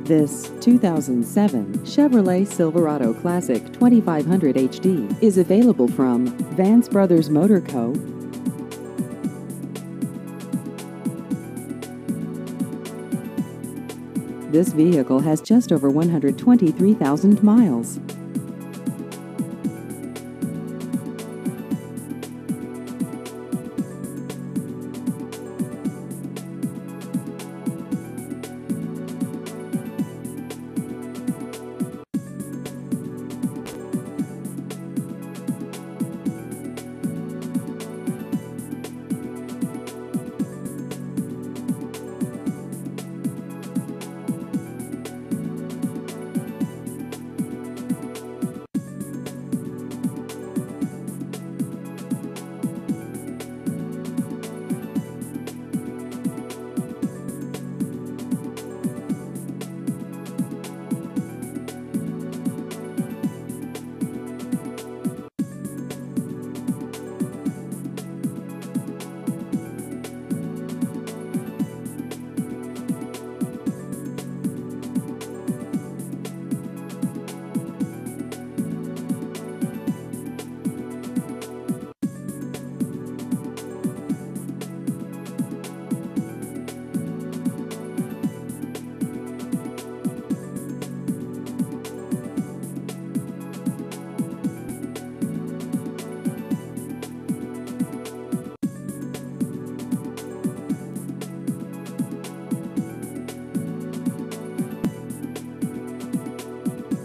This 2007 Chevrolet Silverado Classic 2500 HD is available from Vance Brothers Motor Co. This vehicle has just over 123,000 miles.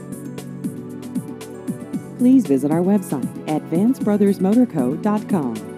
Please visit our website at vancebrothersmotorco.com.